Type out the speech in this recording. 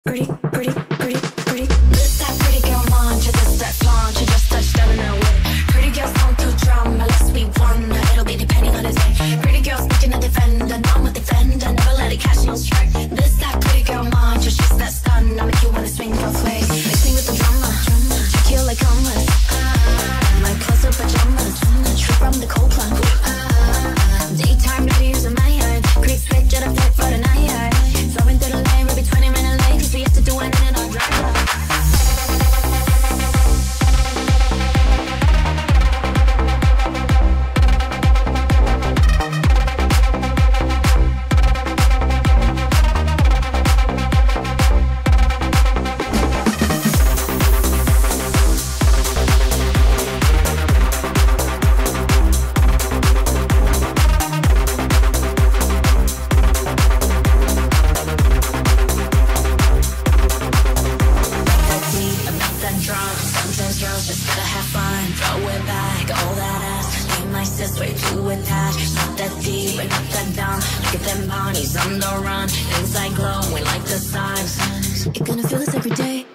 Pretty, pretty, pretty, pretty. This that pretty girl mantra, this that flaunt, you just touched down in that way. Pretty girls don't do drama, let's be one. It'll be depending on the day. Pretty girls looking at defender, I'm a defender, never let it catch no strike. This that pretty girl mantra, she's that stun, I make you wanna swing both ways. Mix me with the drama, check you like commas. My clothes are pajamas, true from the cold plunge. Daytime reviews in my head, quick switch at a fit for the night. Flowing through the lane, maybe 20 minutes late, cause we have to do anything on drive. You're gonna feel this every day.